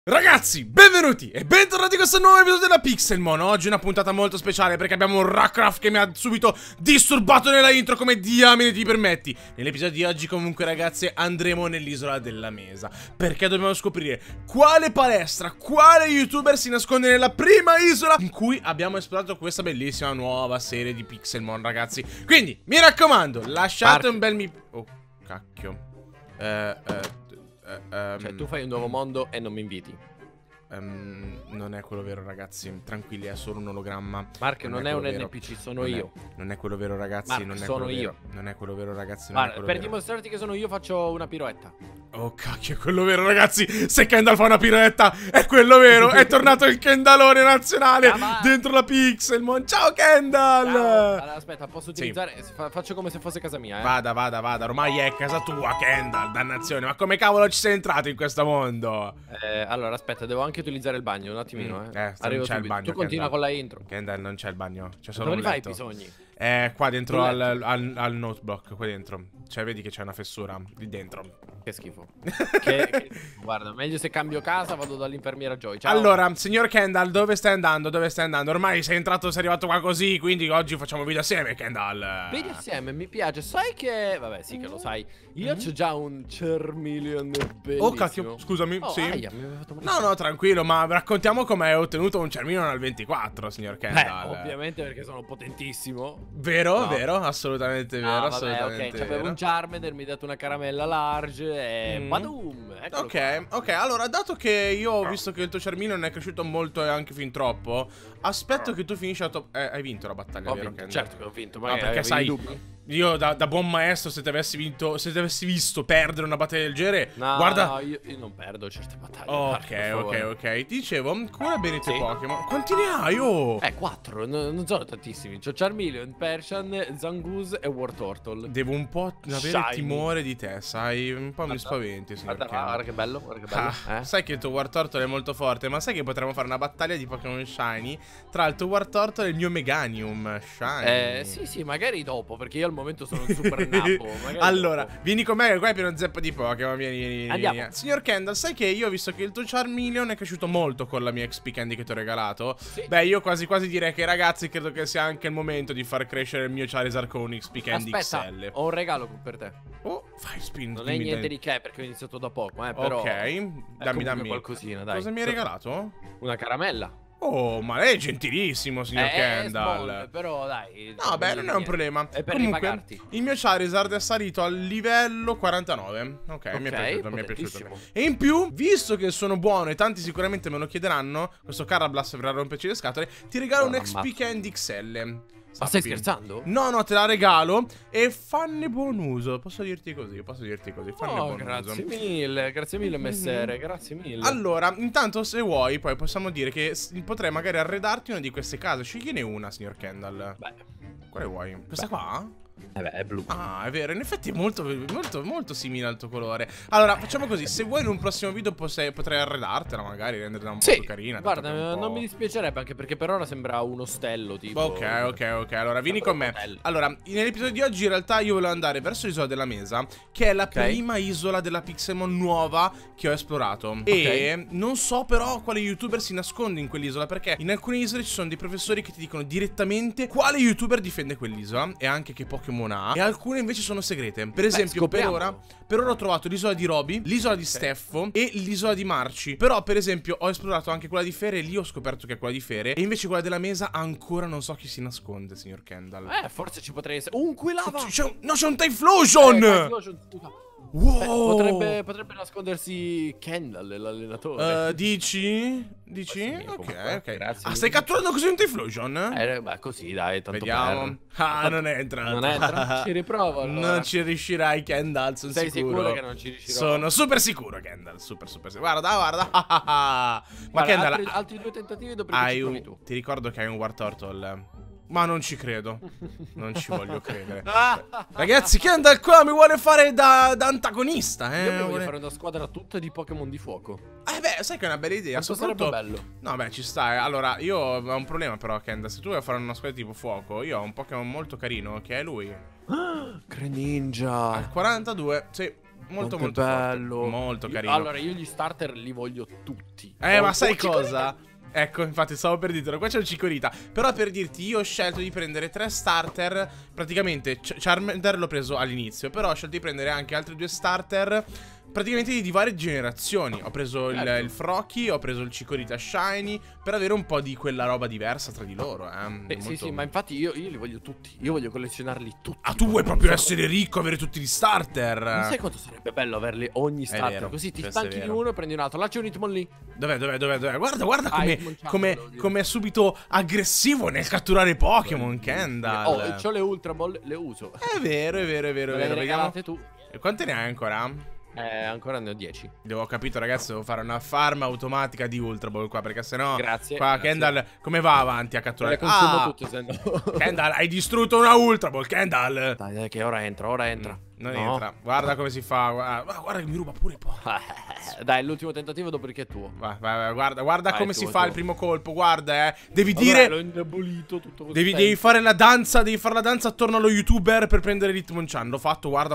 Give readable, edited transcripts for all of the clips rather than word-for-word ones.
Ragazzi, benvenuti e bentornati in questo nuovo episodio della Pixelmon. Oggi è una puntata molto speciale perché abbiamo un Rackraft che mi ha subito disturbato nella intro, come diamine ti permetti. Nell'episodio di oggi comunque ragazzi andremo nell'isola della Mesa, perché dobbiamo scoprire quale palestra, quale youtuber si nasconde nella prima isola in cui abbiamo esplorato questa bellissima nuova serie di Pixelmon ragazzi. Quindi mi raccomando, lasciate un bel mi... Oh, cacchio. Cioè tu fai un nuovo mondo e non mi inviti. Non è quello vero ragazzi, tranquilli, è solo un ologramma. Mark, non è un NPC, sono io. Non è quello vero ragazzi, Mark, non è sono quello io. vero. Non è quello vero ragazzi, non è Guarda, quello per vero. dimostrarti che sono io faccio una piroetta. Oh cacchio, è quello vero ragazzi. Se Kendall fa una piroetta è quello vero. È tornato il Kendallone nazionale dentro la Pixelmon. Ciao Kendall. Ciao. Allora, aspetta, posso utilizzare? Faccio come se fosse casa mia, Vada, ormai è casa tua Kendall, dannazione. Ma come cavolo ci sei entrato in questo mondo? Allora aspetta, devo anche utilizzare il bagno un attimino, non c'è il bagno. Tu continua con la intro. Kendall, non c'è il bagno, c'è solo Dove un li fai i letto. bisogni? Qua dentro al noteblock, qua dentro. Cioè vedi che c'è una fessura lì dentro. Che schifo. Guarda, meglio se cambio casa, vado dall'infermiera Joy. Ciao. Allora, signor Kendall, dove stai andando? Dove stai andando? Ormai sei entrato, sei arrivato qua così, quindi oggi facciamo video assieme, Kendall. Video assieme, mi piace. Sai che... Vabbè, sì che lo sai. Io c'ho già un Charmeleon bellissimo. Oh cacchio, scusami, sì. Aia, mi aveva fatto male. No, tranquillo, ma raccontiamo come hai ottenuto un Charmeleon al 24, signor Kendall. Ovviamente perché sono potentissimo. Vero, No. vero, assolutamente vero, Vabbè, assolutamente ok, c'avevo un Charmander, mi ha dato una caramella large e... Badum, eccolo qua. Ok, allora, dato che io ho visto che il tuo Charmeleon è cresciuto molto e anche fin troppo, aspetto che tu finisci la top... hai vinto la battaglia, Ho vero vinto, Kendall? certo che ho vinto, ma No, perché sai... Io da buon maestro, se ti avessi visto perdere una battaglia del genere, No, guarda... no, io non perdo certe battaglie. Ok. Ti dicevo, cura bene i tuoi Pokémon. Quanti ne hai, oh? 4, non sono tantissimi. C'ho Charmeleon, Persian, Zangoose e War Turtle. Devo un po' avere timore di te, sai? Un po' mi spaventi, signor Kendall. Guarda che bello, Sai che il tuo War Turtle è molto forte, ma sai che potremmo fare una battaglia di Pokémon Shiny tra il tuo War Turtle e il mio Meganium Shiny? Sì, magari dopo, perché io al momento sono un super nappo. Allora, vieni con me che qua è pieno zeppo di Pokémon. Vieni. Andiamo. Signor Kendall, sai che io ho visto che il tuo Charmeleon è cresciuto molto con la mia XP Candy che ti ho regalato? Sì. Beh, io quasi direi che ragazzi, credo che sia anche il momento di far crescere il mio Charizard con un XP Candy XL. Ho un regalo per te. Oh, fai spin. Non è niente di che, perché ho iniziato da poco, però. Ok, dammi qualcosina, dai. Cosa mi hai regalato? Una caramella. Oh, ma lei è gentilissimo, signor Kendall. Small, però dai. No, beh, non è un problema. È per Comunque, ripagarti. il mio Charizard è salito al livello 49. Ok, mi è piaciuto. E in più, visto che sono buono e tanti sicuramente me lo chiederanno, questo Carablast verrà a romperci le scatole, ti regalo un XP Candy XL. Ma stai scherzando? No, te la regalo e fanne buon uso. Posso dirti così, fanne buon grazie mille, messere, grazie mille. Allora, intanto se vuoi, poi possiamo dire che potrei magari arredarti una di queste case. Scegliene una, signor Kendall. Beh, quale vuoi? Questa qua? è blu. Ah, è vero, in effetti è molto simile al tuo colore. Allora, facciamo così, se vuoi in un prossimo video potrei arredartela magari, renderla un po' più carina. Guarda, non mi dispiacerebbe anche perché per ora sembra uno ostello tipo. Ok, allora vieni con me. Allora, nell'episodio di oggi in realtà io volevo andare verso l'isola della Mesa, che è la prima isola della Pixelmon nuova che ho esplorato. E non so però quale youtuber si nasconde in quell'isola, perché in alcune isole ci sono dei professori che ti dicono direttamente quale youtuber difende quell'isola e anche che Pokémon ha, e alcune invece sono segrete. Per esempio, per ora ho trovato l'isola di Roby, l'isola di Steffo e l'isola di Marci. Però per esempio ho esplorato anche quella di Fere e lì ho scoperto che è quella di Fere. E invece quella della Mesa ancora non so chi si nasconde, signor Kendall. Forse ci potrei essere un Quilava. C'è un Typhlosion! Wow! Potrebbe nascondersi Kendall, l'allenatore. Dici? Sì, Ok. Grazie. Stai catturando così un Typhlosion? Beh, così dai, tanto Vediamo. Non entra. Non entra? Ci riprovo allora. Non ci riuscirai, Kendall, sono Sei sicuro. sicuro che non ci riuscirò? Sono super sicuro, Kendall, super sicuro. Guarda. Ma Kendall, altri 2 tentativi dopo tu. Ti ricordo che hai un War Turtle. Ma non ci credo. Non ci voglio credere. Ragazzi, Kendall qua mi vuole fare da antagonista, Io voglio fare una squadra tutta di Pokémon di fuoco. Beh, sai che è una bella idea. Sarebbe bello. No, beh, ci sta. Allora, io ho un problema però, Kendall. Se tu vuoi fare una squadra tipo fuoco, io ho un Pokémon molto carino, che è lui. Greninja. Al 42, sì. molto bello. forte. Molto carino. Allora, io gli starter li voglio tutti. Ma sai cosa? Ecco, infatti stavo per dirtelo, qua c'è un Cicorita. Però per dirti, io ho scelto di prendere 3 starter. Praticamente Charmander l'ho preso all'inizio, però ho scelto di prendere anche altri 2 starter praticamente di varie generazioni. Ho preso il Froakie, ho preso il Cicorita Shiny, per avere un po' di quella roba diversa tra di loro. Sì, ma infatti io li voglio tutti. Io voglio collezionarli tutti. Ah, tu vuoi proprio essere ricco, avere tutti gli starter? Non sai quanto sarebbe bello averli ogni starter? Vero, così ti stanchi di uno e prendi un altro. Là c'è un Hitmonlee. Dov'è? Guarda come è subito aggressivo nel catturare Pokémon, Kendall. Oh, c'ho le Ultra Ball, le uso. È vero. Vediamo tu. E quante ne hai ancora? Ancora ne ho 10. Ho capito, ragazzi, devo fare una farm automatica di Ultra Ball qua, perché sennò grazie. Kendall come va avanti a catturare? Le consumo tutte, se no. Kendall, hai distrutto una Ultra Ball, Kendall. Dai, che ora entra. Non entra. Guarda come si fa. Guarda che mi ruba pure poi. Dai, l'ultimo tentativo, dopodiché è tuo. Vai, guarda come si fa tuo. il primo colpo. Guarda, devi dire. L'ho indebolito tutto così. Devi fare la danza. Devi fare la danza attorno allo YouTuber per prendere Hitmonchan. L'ho fatto, guarda.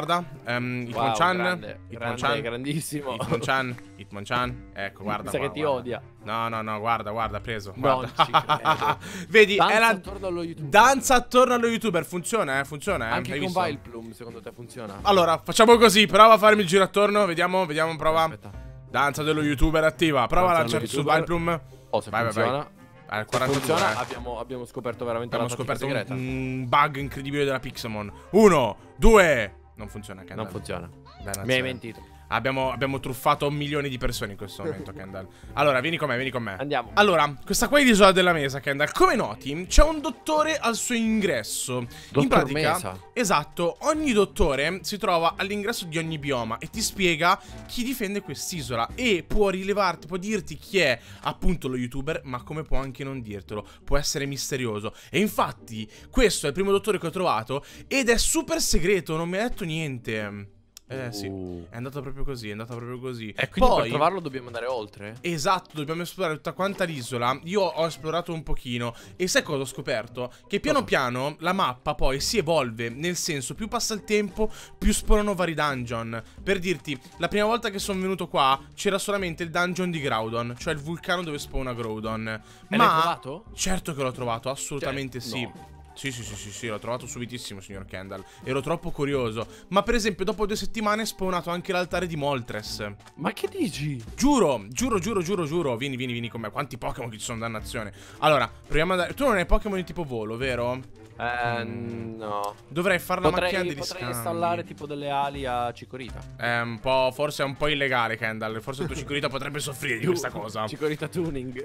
Hitmonchan. Grandissimo. Hitmonchan. Ecco, guarda. Sa che ti odia. No, guarda, preso. Non ci credo. Vedi, danza attorno allo YouTuber. Danza attorno allo YouTuber. Funziona. Anche con Vileplume, secondo te funziona? Allora, facciamo così. Prova a farmi il giro attorno. Vediamo, prova. Aspetta. Danza dello YouTuber attiva. Prova a lanciarti su Vileplume. Oh, se funziona. Vai. 42. Funziona, abbiamo scoperto veramente la tattica segreta. Un bug incredibile della Pixelmon. 1, 2. Non funziona, Kendall. Non funziona. Dannazione. Mi hai mentito. Abbiamo truffato milioni di persone in questo momento, Kendall. Allora, vieni con me. Andiamo. Allora, questa qua è l'isola della Mesa, Kendall. Come noti, c'è un dottore al suo ingresso. In pratica, Mesa. Esatto, ogni dottore si trova all'ingresso di ogni bioma e ti spiega chi difende quest'isola. E può dirti chi è appunto lo YouTuber, ma come può anche non dirtelo. Può essere misterioso. E infatti, questo è il primo dottore che ho trovato ed è super segreto, non mi ha detto niente. Sì, è andato proprio così, E quindi Poi, per trovarlo dobbiamo andare oltre? Esatto, dobbiamo esplorare tutta quanta l'isola. Io ho esplorato un pochino e sai cosa ho scoperto? Che piano piano la mappa poi si evolve. Nel senso, più passa il tempo, più spawnano vari dungeon. Per dirti, la prima volta che sono venuto qua c'era solamente il dungeon di Groudon, cioè il vulcano dove spawna Groudon. E l'hai trovato? Certo che l'ho trovato, assolutamente sì. No. Sì, l'ho trovato subitissimo, signor Kendall. Ero troppo curioso. Ma per esempio, dopo 2 settimane è spawnato anche l'altare di Moltres. Ma che dici? Giuro. Vieni con me. Quanti Pokémon che ci sono, dannazione. Allora, proviamo ad andare. Tu non hai Pokémon di tipo volo, vero? No. Dovrei fare la macchina degli scambi. Potrei installare tipo delle ali a Cicorita. Forse è un po' illegale, Kendall. Forse il tuo Cicorita potrebbe soffrire di questa cosa. Cicorita tuning.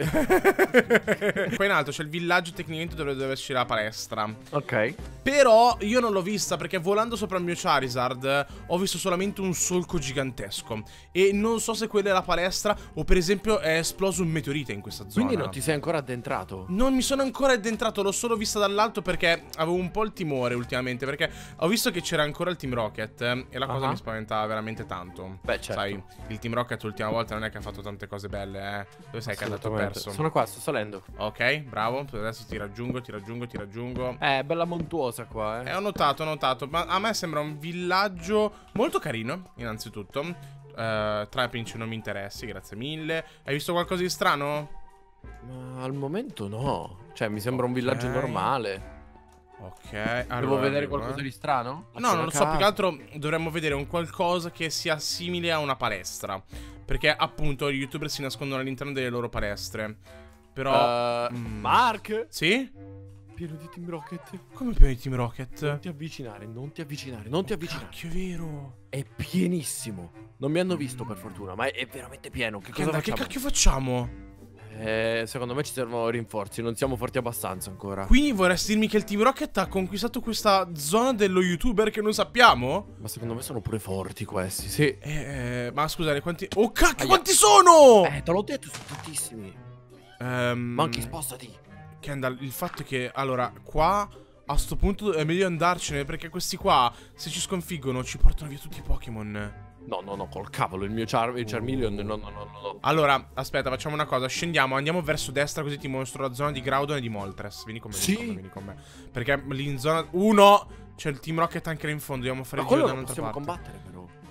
Qua in alto c'è il villaggio, tecnicamente dovrebbe esserci la palestra. Ok. Però io non l'ho vista perché volando sopra il mio Charizard ho visto solamente un solco gigantesco. E non so se quella è la palestra o per esempio è esploso un meteorite in questa zona. Quindi non ti sei ancora addentrato? Non mi sono ancora addentrato, l'ho solo vista dall'alto perché avevo un po' il timore ultimamente. Perché ho visto che c'era ancora il Team Rocket e la cosa mi spaventava veramente tanto. Beh, certo. Sai, il Team Rocket l'ultima volta non è che ha fatto tante cose belle, Dove sei che è andato perso? Sono qua, sto salendo. Ok, bravo, adesso ti raggiungo. Bella montuosa qua, Ho notato, ma a me sembra un villaggio molto carino, innanzitutto. Trapinch non mi interessi, grazie mille. Hai visto qualcosa di strano? Ma al momento no. Cioè, mi sembra un villaggio normale. Ok, allora devo vedere qualcosa di strano? No, non lo so, più che altro dovremmo vedere un qualcosa che sia simile a una palestra. Perché appunto gli YouTuber si nascondono all'interno delle loro palestre. Però Mark? Sì? Pieno di Team Rocket. Come pieno di Team Rocket? Non ti avvicinare. Cacchio, è vero. È pienissimo. Non mi hanno visto per fortuna, ma è veramente pieno. Che cosa facciamo? Che cacchio facciamo? Secondo me ci servono rinforzi. Non siamo forti abbastanza ancora. Quindi vorresti dirmi che il Team Rocket ha conquistato questa zona dello YouTuber che non sappiamo? Ma secondo me sono pure forti questi, sì. Ma scusate, quanti... Oh cacchio, quanti sono? Te l'ho detto, sono tantissimi. Monkey, spostati. Kendall, il fatto è che, allora, qua a sto punto è meglio andarcene, perché questi qua, se ci sconfiggono, ci portano via tutti i Pokémon. No, col cavolo, il mio Charmeleon, no. Allora, aspetta, facciamo una cosa, scendiamo, andiamo verso destra, così ti mostro la zona di Groudon e di Moltres. Vieni con me, vieni con me. Perché lì in zona 1 c'è il Team Rocket anche là in fondo, dobbiamo fare il giro da un'altra parte. Possiamo combattere però.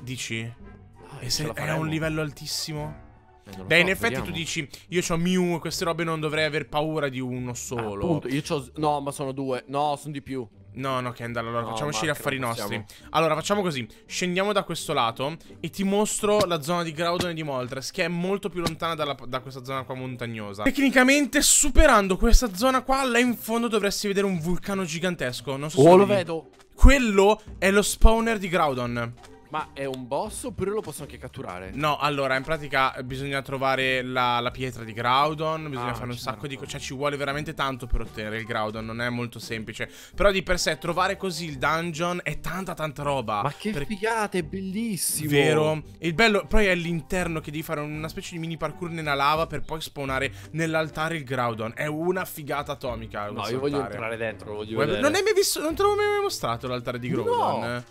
Dici? E ce se la è a faremo. un livello altissimo? Non lo Beh, so, in effetti vediamo. tu dici, io c'ho Mew e queste robe non dovrei aver paura di uno solo. Appunto, io c'ho... No, ma sono 2. No, sono di più. No, no, Kendall, allora No, facciamoci gli Mark, affari non nostri. possiamo. Allora, facciamo così. Scendiamo da questo lato e ti mostro la zona di Groudon e di Moltres, che è molto più lontana da questa zona qua montagnosa. Tecnicamente, superando questa zona qua, là in fondo dovresti vedere un vulcano gigantesco. Non so se Oh, lo vedi. vedo. Quello è lo spawner di Groudon. Ma è un boss oppure lo posso anche catturare? No, allora, in pratica bisogna trovare la pietra di Groudon, bisogna fare un certo. sacco di cose, cioè ci vuole veramente tanto per ottenere il Groudon, non è molto semplice. Però di per sé trovare così il dungeon è tanta roba. Ma che figata, è bellissimo. Vero? E il bello poi è all'interno che devi fare una specie di mini parkour nella lava per poi spawnare nell'altare il Groudon. È una figata atomica. No, io voglio entrare dentro, lo voglio vedere. Non hai mai visto, non te l'avevo mai mostrato l'altare di Groudon? No.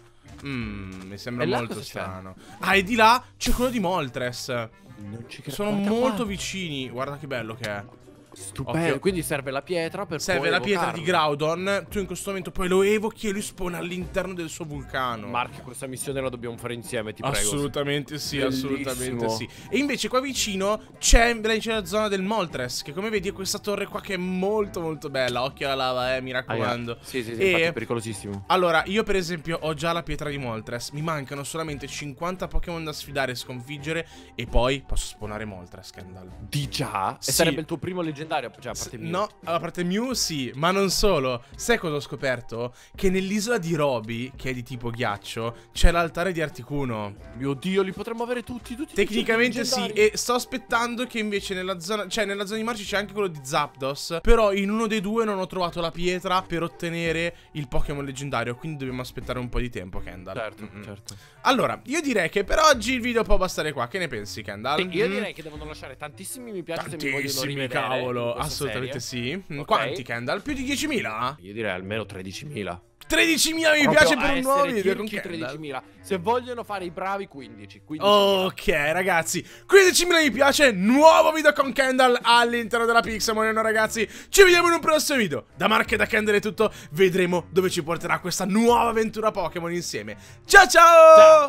Mi sembra E là molto cosa c'è? strano. Ah, e di là c'è quello di Moltres. Non ci credo. Sono Guarda molto qua. vicini. Guarda che bello che è. Stupendo. Occhio. Quindi serve la pietra per Serve poi la pietra di evocarlo. Groudon. Tu in questo momento poi lo evochi e lui spawna all'interno del suo vulcano. Mark, questa missione la dobbiamo fare insieme, ti prego. Assolutamente sì, Bellissimo. assolutamente sì. E invece qua vicino c'è la zona del Moltres, che come vedi è questa torre qua che è molto bella. Occhio alla lava, mi raccomando. Sì, E infatti è pericolosissimo. allora, io per esempio ho già la pietra di Moltres. Mi mancano solamente 50 Pokémon da sfidare e sconfiggere. E poi posso spawnare Moltres, Kendall. Di già? E Sì. sarebbe il tuo primo leggendario, cioè a parte Mew. No, a parte Mew sì, ma non solo. Sai cosa ho scoperto? Che nell'isola di Roby, che è di tipo ghiaccio, c'è l'altare di Articuno. Mio Dio, li potremmo avere tutti. Tecnicamente sì, leggendari. e sto aspettando che invece nella zona, cioè nella zona di Marci c'è anche quello di Zapdos. Però in uno dei due non ho trovato la pietra per ottenere il Pokémon leggendario, quindi dobbiamo aspettare un po' di tempo, Kendall. Certo, certo. Allora, io direi che per oggi il video può bastare qua. Che ne pensi, Kendall? Io direi che devono lasciare tantissimi mi piace se mi vogliono Tantissimi, rivedere cavolo, in questa assolutamente serie. sì. Ok. Quanti, Kendall? Più di 10.000? Io direi almeno 13.000. 13.000 mi Proprio piace a per un nuovo essere video con tirchi Kendall. 13.000. Se vogliono fare i bravi 15. Ok ragazzi, 15.000 mi piace, nuovo video con Kendall all'interno della Pixelmon, ragazzi. Ci vediamo in un prossimo video. Da Mark e da Kendall è tutto, vedremo dove ci porterà questa nuova avventura Pokémon insieme. Ciao ciao! Ciao.